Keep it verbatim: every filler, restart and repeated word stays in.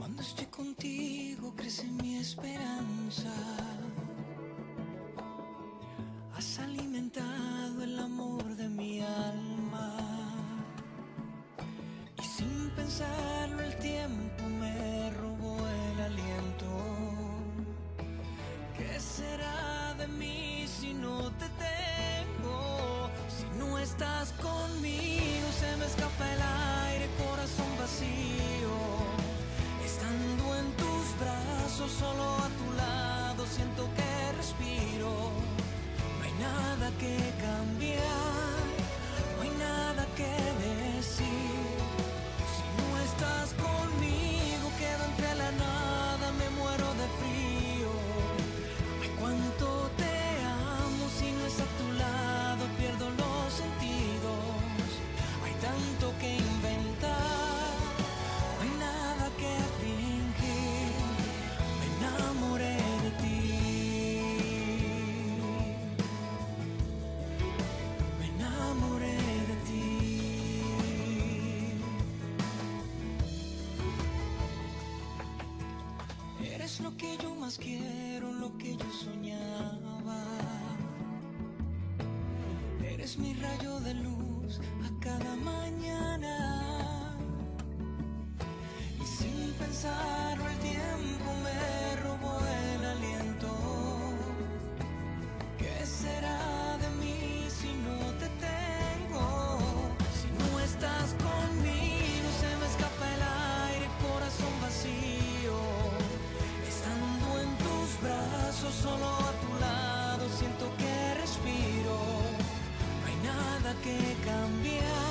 Cuando estoy contigo crece mi esperanza. Has alimentado el amor de mi alma y sin pensarlo el tiempo me robó el aliento. ¿Qué será de mí si no te tengo? Si no estás conmigo se me escapa el aire, corazón vacío. Estando en tus brazos, solo a tu lado, siento que respiro. No hay nada que cambiar, no hay nada que decir. Si no estás conmigo, quedo entre la nada, me muero de frío. Ay, cuánto te amo, si no es a tu lado, pierdo los sentidos. Hay tanto que inventar, no hay nada que fingir. Me enamoré de ti. Me enamoré de ti. Eres lo que yo más quiero, lo que yo soñaba. Eres mi rayo de luz a cada mañana. Y sin pensarlo el tiempo me robó el aliento. ¿Qué será de mí si no te tengo? Si no estás conmigo se me escapa el aire, corazón vacío. Estando en tus brazos, solo a tu lado, siento que respiro. No hay nada que cambiar.